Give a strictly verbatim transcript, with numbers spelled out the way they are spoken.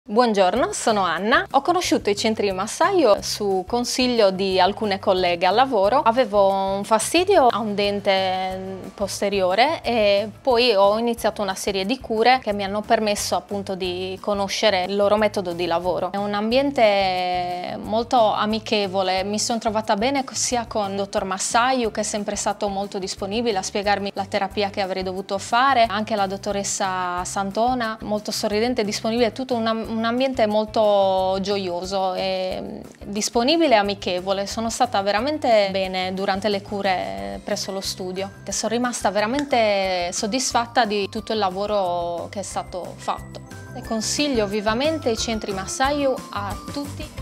Buongiorno, sono Anna. Ho conosciuto i centri di massaggio su consiglio di alcune colleghe al lavoro. Avevo un fastidio a un dente posteriore e poi ho iniziato una serie di cure che mi hanno permesso appunto di conoscere il loro metodo di lavoro. È un ambiente molto amichevole, mi sono trovata bene sia con il dottor Massaio, che è sempre stato molto disponibile a spiegarmi la terapia che avrei dovuto fare, anche la dottoressa Santona, molto sorridente e disponibile, tutto una un ambiente molto gioioso e disponibile e amichevole. Sono stata veramente bene durante le cure presso lo studio e sono rimasta veramente soddisfatta di tutto il lavoro che è stato fatto. E consiglio vivamente i centri massaggio a tutti.